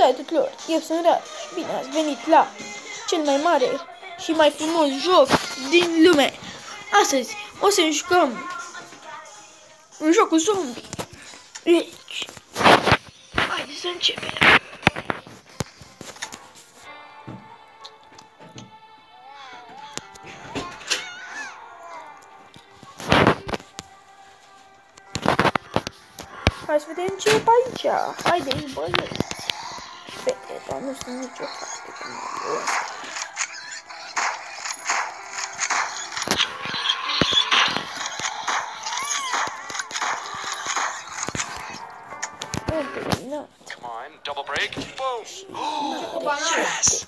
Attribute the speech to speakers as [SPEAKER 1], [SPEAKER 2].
[SPEAKER 1] Salutare tuturor, eu sunt Rad și bine ați venit la cel mai mare și mai frumos joc din lume. Astăzi o să jucăm un joc cu zombie. Deci, haideți să începem. Hai să vedem ce e pe aici. Haideți, băieți. Fete, dar nu sunt nicio fată cu mă ăsta.
[SPEAKER 2] Come on, double break. Boom. Yes.